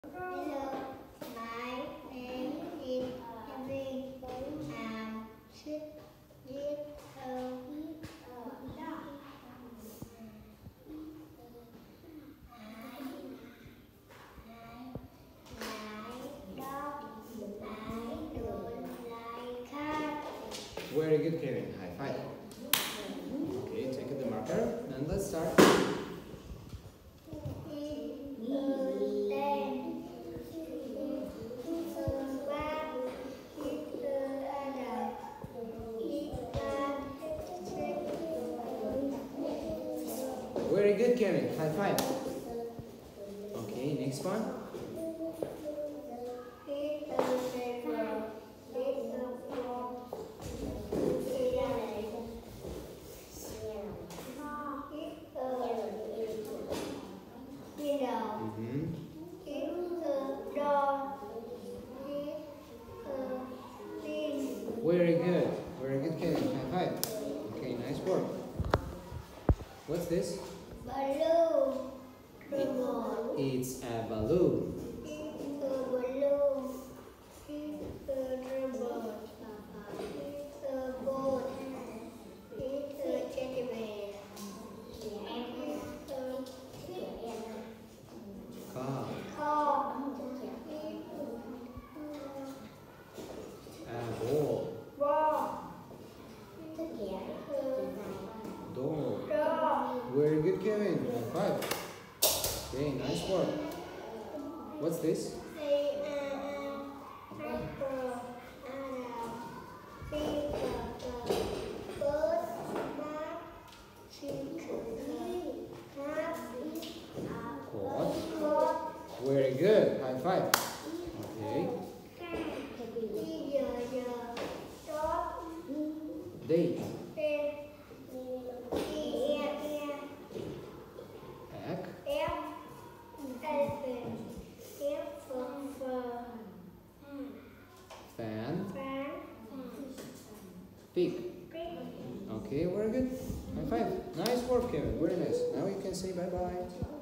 Hello, my name is Henry. I'm 6 years old. Very good, Kevin. High five. Okay, take the marker and let's start. Very good, Kevin. High five. Okay, next one. Very good. Very good, Kevin. High five. Okay, nice work. What's this? Balloon. It's a balloon. It's a balloon. It's a robot. It's a boat. It's a teddy bear. It's a Car. car. A ball. Ball. Door. Dog. Very good, Kevin. High five. Okay, nice work. What's this? Quad. Very good. High five. Okay. Date. Egg. Fan. Pig. Okay, very good. High five. Nice work, Kevin. Very nice. Now you can say bye-bye.